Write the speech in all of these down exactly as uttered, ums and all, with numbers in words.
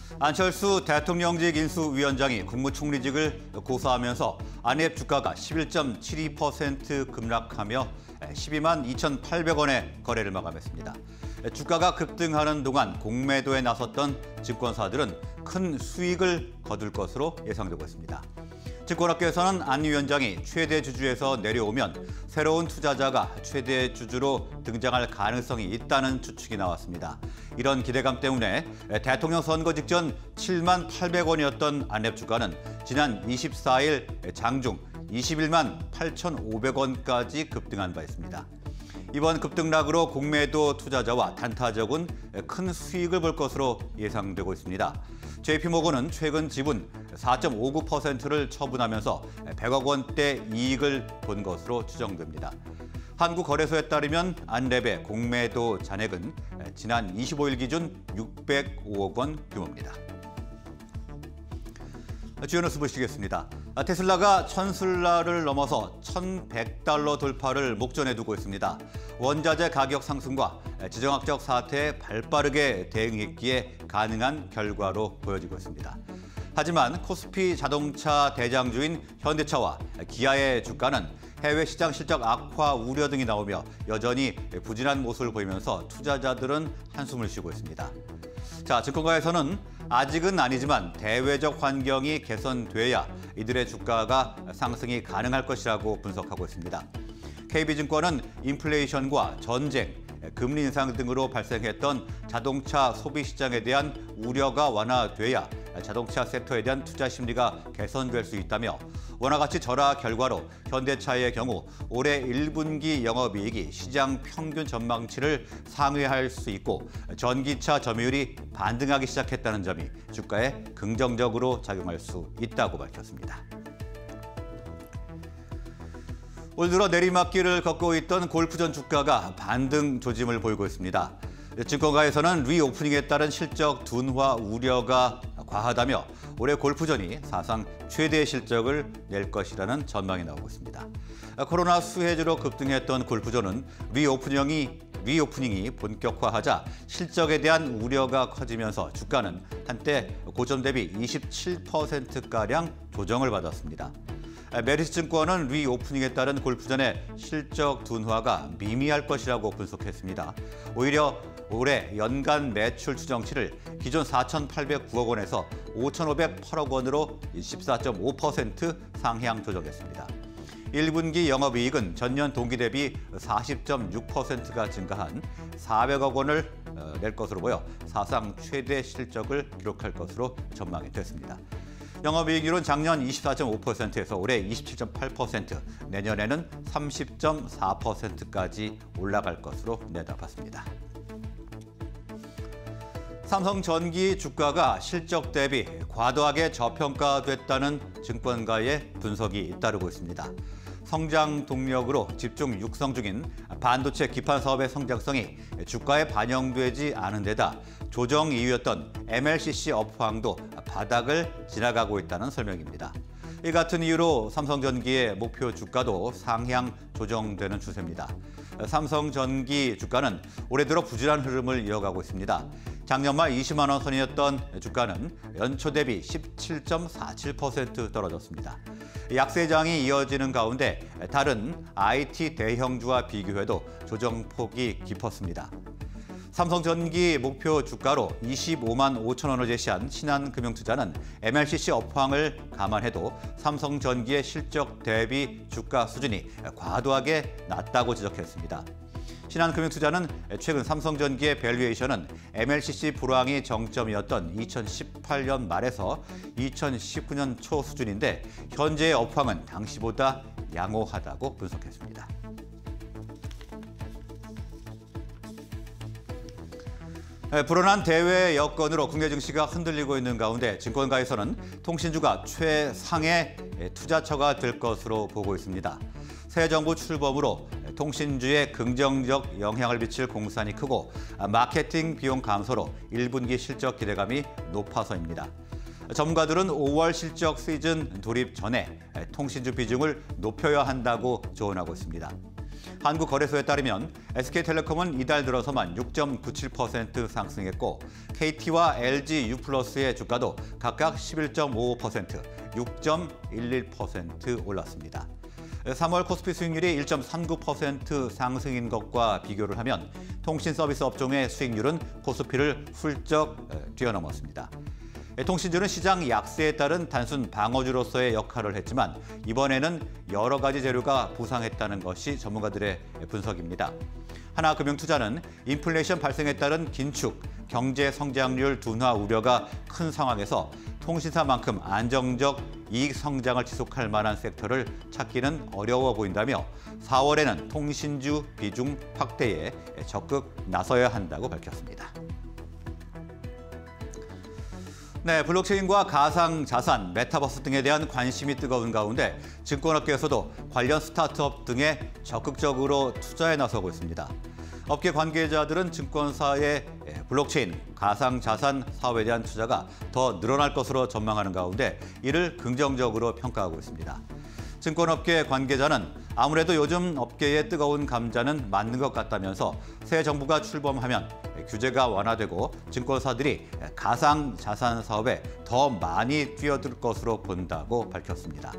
안철수 대통령직 인수위원장이 국무총리직을 고사하면서 안앱 주가가 십일 점 칠이 퍼센트 급락하며 십이만 이천팔백 원의 거래를 마감했습니다. 주가가 급등하는 동안 공매도에 나섰던 증권사들은 큰 수익을 거둘 것으로 예상되고 있습니다. 증권업계에서는 안 위원장이 최대 주주에서 내려오면 새로운 투자자가 최대 주주로 등장할 가능성이 있다는 추측이 나왔습니다. 이런 기대감 때문에 대통령 선거 직전 칠만 팔백 원이었던 안앱 주가는 지난 이십사일 장중 이십일만 팔천오백 원까지 급등한 바 있습니다. 이번 급등락으로 공매도 투자자와 단타적은 큰 수익을 볼 것으로 예상되고 있습니다. 제이피모건은 최근 지분 사 점 오구 퍼센트를 처분하면서 백억 원대 이익을 본 것으로 추정됩니다. 한국거래소에 따르면 안랩의 공매도 잔액은 지난 이십오일 기준 육백오억 원 규모입니다. 주요 뉴스 보시겠습니다. 테슬라가 천슬라를 넘어서 천백 달러 돌파를 목전에 두고 있습니다. 원자재 가격 상승과 지정학적 사태에 발빠르게 대응했기에 가능한 결과로 보여지고 있습니다. 하지만 코스피 자동차 대장주인 현대차와 기아의 주가는 해외 시장 실적 악화 우려 등이 나오며 여전히 부진한 모습을 보이면서 투자자들은 한숨을 쉬고 있습니다. 자, 증권가에서는 아직은 아니지만 대외적 환경이 개선돼야 이들의 주가가 상승이 가능할 것이라고 분석하고 있습니다. 케이비증권은 인플레이션과 전쟁, 금리 인상 등으로 발생했던 자동차 소비 시장에 대한 우려가 완화돼야 자동차 섹터에 대한 투자 심리가 개선될 수 있다며 원화가치 절하 결과로 현대차의 경우 올해 일 분기 영업이익이 시장 평균 전망치를 상회할 수 있고 전기차 점유율이 반등하기 시작했다는 점이 주가에 긍정적으로 작용할 수 있다고 밝혔습니다. 올 들어 내리막길을 걷고 있던 골프전 주가가 반등 조짐을 보이고 있습니다. 증권가에서는 리오프닝에 따른 실적 둔화 우려가 과하다며 올해 골프전이 사상 최대의 실적을 낼 것이라는 전망이 나오고 있습니다. 코로나 수혜주로 급등했던 골프전은 리오프닝이, 리오프닝이 본격화하자 실적에 대한 우려가 커지면서 주가는 한때 고점 대비 이십칠 퍼센트가량 조정을 받았습니다. 메리츠증권은 리오프닝에 따른 골프전의 실적 둔화가 미미할 것이라고 분석했습니다. 오히려 올해 연간 매출 추정치를 기존 사천팔백구억 원에서 오천오백팔억 원으로 십사 점 오 퍼센트 상향 조정했습니다. 일 분기 영업이익은 전년 동기 대비 사십 점 육 퍼센트가 증가한 사백억 원을 낼 것으로 보여 사상 최대 실적을 기록할 것으로 전망이 됐습니다. 영업이익률은 작년 이십사 점 오 퍼센트에서 올해 이십칠 점 팔 퍼센트, 내년에는 삼십 점 사 퍼센트까지 올라갈 것으로 내다봤습니다. 삼성전기 주가가 실적 대비 과도하게 저평가됐다는 증권가의 분석이 잇따르고 있습니다. 성장 동력으로 집중 육성 중인 반도체 기판 사업의 성장성이 주가에 반영되지 않은 데다 조정 이유였던 엠엘씨씨 업황도 바닥을 지나가고 있다는 설명입니다. 이 같은 이유로 삼성전기의 목표 주가도 상향 조정되는 추세입니다. 삼성전기 주가는 올해 들어 부진한 흐름을 이어가고 있습니다. 작년 말 이십만 원 선이었던 주가는 연초 대비 십칠 점 사칠 퍼센트 떨어졌습니다. 약세장이 이어지는 가운데 다른 아이티 대형주와 비교해도 조정폭이 깊었습니다. 삼성전기 목표 주가로 이십오만 오천 원을 제시한 신한금융투자는 엠엘씨씨 업황을 감안해도 삼성전기의 실적 대비 주가 수준이 과도하게 낮다고 지적했습니다. 신한금융투자는 최근 삼성전기의 밸류에이션은 엠엘씨씨 불황이 정점이었던 이천십팔 년 말에서 이천십구 년 초 수준인데 현재의 업황은 당시보다 양호하다고 분석했습니다. 불어난 대외 여건으로 국내 증시가 흔들리고 있는 가운데 증권가에서는 통신주가 최상의 투자처가 될 것으로 보고 있습니다. 새 정부 출범으로 통신주에 긍정적 영향을 미칠 공산이 크고 마케팅 비용 감소로 일 분기 실적 기대감이 높아서입니다. 전문가들은 오월 실적 시즌 돌입 전에 통신주 비중을 높여야 한다고 조언하고 있습니다. 한국거래소에 따르면 에스케이텔레콤은 이달 들어서만 육 점 구칠 퍼센트 상승했고 케이티와 엘지 유플러스의 주가도 각각 십일 점 오오 퍼센트, 육 점 일일 퍼센트 올랐습니다. 삼월 코스피 수익률이 일 점 삼구 퍼센트 상승인 것과 비교를 하면 통신 서비스 업종의 수익률은 코스피를 훌쩍 뛰어넘었습니다. 통신주는 시장 약세에 따른 단순 방어주로서의 역할을 했지만 이번에는 여러 가지 재료가 부상했다는 것이 전문가들의 분석입니다. 하나금융투자는 인플레이션 발생에 따른 긴축, 경제 성장률 둔화 우려가 큰 상황에서 통신사만큼 안정적 이익 성장을 지속할 만한 섹터를 찾기는 어려워 보인다며 사월에는 통신주 비중 확대에 적극 나서야 한다고 밝혔습니다. 네, 블록체인과 가상자산, 메타버스 등에 대한 관심이 뜨거운 가운데 증권업계에서도 관련 스타트업 등에 적극적으로 투자에 나서고 있습니다. 업계 관계자들은 증권사의 블록체인, 가상자산 사업에 대한 투자가 더 늘어날 것으로 전망하는 가운데 이를 긍정적으로 평가하고 있습니다. 증권업계 관계자는 아무래도 요즘 업계의 뜨거운 감자는 맞는 것 같다면서 새 정부가 출범하면 규제가 완화되고 증권사들이 가상자산 사업에 더 많이 뛰어들 것으로 본다고 밝혔습니다.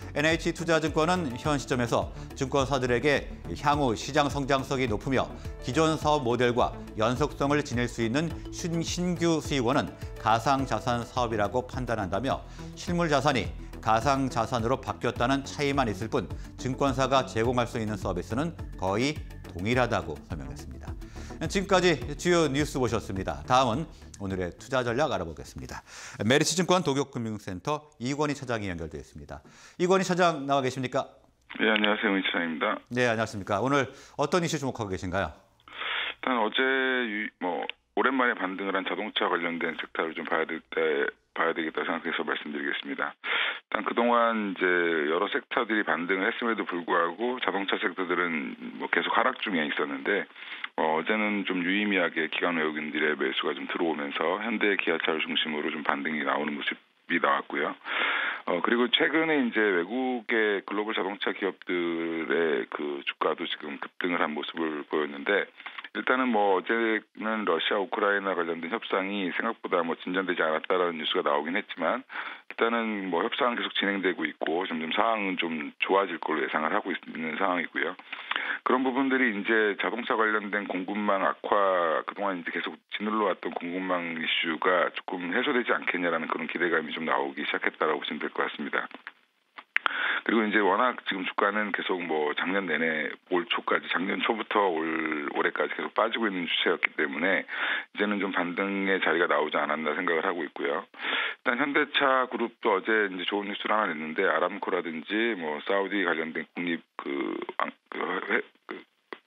엔에이치투자증권은 현 시점에서 증권사들에게 향후 시장 성장성이 높으며 기존 사업 모델과 연속성을 지닐 수 있는 신규 수익원은 가상자산 사업이라고 판단한다며 실물 자산이 가상자산으로 바뀌었다는 차이만 있을 뿐 증권사가 제공할 수 있는 서비스는 거의 동일하다고 설명했습니다. 지금까지 주요 뉴스 보셨습니다. 다음은 오늘의 투자 전략 알아보겠습니다. 메리츠증권 도쿄금융센터 이권희 차장이 연결되어 있습니다. 이권희 차장 나와 계십니까? 네, 안녕하세요. 이권희 차장입니다. 네, 안녕하십니까. 오늘 어떤 이슈 주목하고 계신가요? 일단 어제 유, 뭐 오랜만에 반등을 한 자동차 관련된 섹터를 좀 봐야 될 때 봐야 되겠다 생각해서 말씀드리겠습니다. 일단 그동안 이제 여러 섹터들이 반등을 했음에도 불구하고 자동차 섹터들은 뭐 계속 하락 중에 있었는데 어, 어제는 좀 유의미하게 기관 외국인들의 매수가 좀 들어오면서 현대 기아차를 중심으로 좀 반등이 나오는 모습이 나왔고요. 어, 그리고 최근에 이제 외국의 글로벌 자동차 기업들의 그 주가도 지금 급등을 한 모습을 보였는데 일단은 뭐 어제는 러시아 우크라이나 관련된 협상이 생각보다 뭐 진전되지 않았다라는 뉴스가 나오긴 했지만 일단은 뭐 협상은 계속 진행되고 있고 점점 상황은 좀 좋아질 걸로 예상을 하고 있는 상황이고요. 그런 부분들이 이제 자동차 관련된 공급망 악화 그동안 이제 계속 짓눌러 왔던 공급망 이슈가 조금 해소되지 않겠냐라는 그런 기대감이 좀 나오기 시작했다라고 보시면 될 것 같습니다. 그리고 이제 워낙 지금 주가는 계속 뭐 작년 내내 올 초까지 작년 초부터 올 올해까지 계속 빠지고 있는 추세였기 때문에 이제는 좀 반등의 자리가 나오지 않았나 생각을 하고 있고요. 일단 현대차 그룹도 어제 이제 좋은 뉴스를 하나 냈는데 아람코라든지 뭐 사우디 관련된 국립 그, 그, 회, 그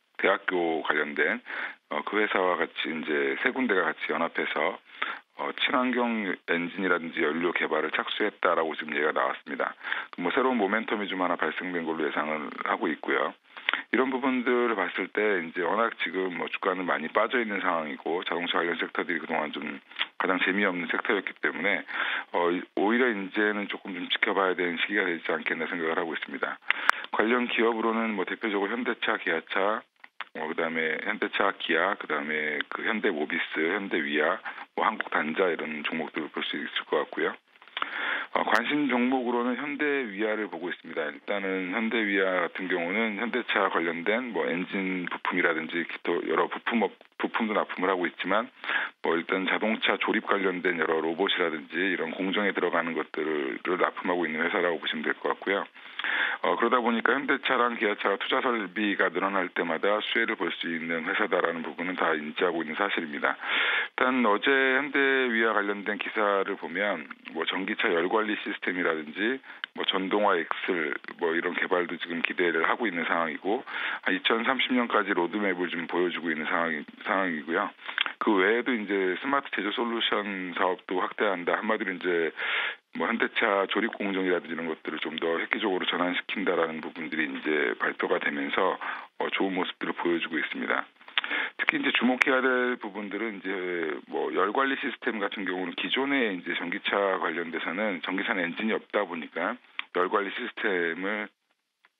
대학교 관련된 어, 그 회사와 같이 이제 세 군데가 같이 연합해서 어, 친환경 엔진이라든지 연료 개발을 착수했다라고 지금 얘기가 나왔습니다. 뭐 새로운 모멘텀이 좀 하나 발생된 걸로 예상을 하고 있고요. 이런 부분들을 봤을 때 이제 워낙 지금 뭐 주가는 많이 빠져 있는 상황이고 자동차 관련 섹터들이 그동안 좀 가장 재미없는 섹터였기 때문에 어, 오히려 이제는 조금 좀 지켜봐야 되는 시기가 되지 않겠나 생각을 하고 있습니다. 관련 기업으로는 뭐 대표적으로 현대차, 기아차, 어, 그다음에 현대차, 기아, 그다음에 그 현대모비스, 현대위아, 뭐 한국단자 이런 종목들을 볼 수 있을 것 같고요. 어, 관심 종목으로는 현대위아를 보고 있습니다. 일단은 현대위아 같은 경우는 현대차 관련된 뭐 엔진 부품이라든지 또 여러 부품업 부품도 납품을 하고 있지만 뭐 일단 자동차 조립 관련된 여러 로봇이라든지 이런 공정에 들어가는 것들을 납품하고 있는 회사라고 보시면 될 것 같고요. 어, 그러다 보니까 현대차랑 기아차가 투자 설비가 늘어날 때마다 수혜를 볼 수 있는 회사다라는 부분은 다 인지하고 있는 사실입니다. 일단 어제 현대위아 관련된 기사를 보면 뭐 전기차 열관리 시스템이라든지 뭐 전동화 엑셀 뭐 이런 개발도 지금 기대를 하고 있는 상황이고 이천삼십 년까지 로드맵을 좀 보여주고 있는 상황이, 상황이고요. 그 외에도 이제 스마트 제조 솔루션 사업도 확대한다. 한마디로 이제 뭐 현대차 조립 공정이라든지 이런 것들을 좀 더 획기적으로 전환시킨다라는 부분들이 이제 발표가 되면서 어, 좋은 모습들을 보여주고 있습니다. 특히 이제 주목해야 될 부분들은 이제 뭐 열 관리 시스템 같은 경우는 기존에 이제 전기차 관련돼서는 전기차는 엔진이 없다 보니까 열 관리 시스템을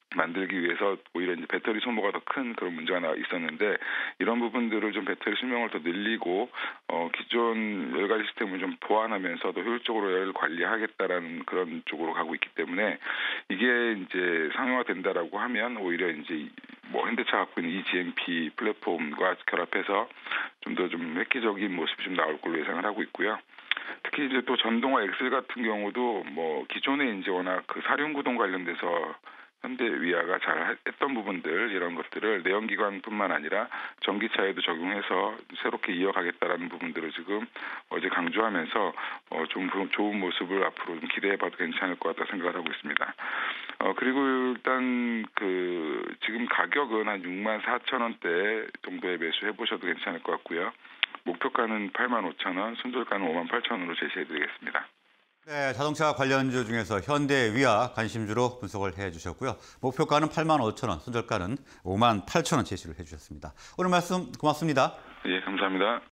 만들기 위해서 오히려 이제 배터리 소모가 더 큰 그런 문제가 나 있었는데 이런 부분들을 좀 배터리 수명을 더 늘리고 어 기존 여러 가지 시스템을 좀 보완하면서 더 효율적으로 열을 관리하겠다라는 그런 쪽으로 가고 있기 때문에 이게 이제 상용화된다라고 하면 오히려 이제 뭐 현대차 갖고 있는 이지엠피 플랫폼과 결합해서 좀 더 좀 획기적인 모습이 좀 나올 걸로 예상을 하고 있고요. 특히 이제 또 전동화 엑셀 같은 경우도 뭐 기존에 이제 워낙 그 사륜구동 관련돼서 현대위아가 잘 했던 부분들 이런 것들을 내연기관뿐만 아니라 전기차에도 적용해서 새롭게 이어가겠다라는 부분들을 지금 어제 강조하면서 어, 좀 좋은 모습을 앞으로 좀 기대해봐도 괜찮을 것 같다 생각을 하고 있습니다. 어, 그리고 일단 그 지금 가격은 한 육만 사천 원대 정도에 매수해 보셔도 괜찮을 것 같고요. 목표가는 팔만 오천 원, 손절가는 오만 팔천 원으로 제시해드리겠습니다. 네, 자동차 관련주 중에서 현대위아 관심주로 분석을 해주셨고요. 목표가는 팔만 오천 원, 손절가는 오만 팔천 원 제시를 해주셨습니다. 오늘 말씀 고맙습니다. 예, 감사합니다.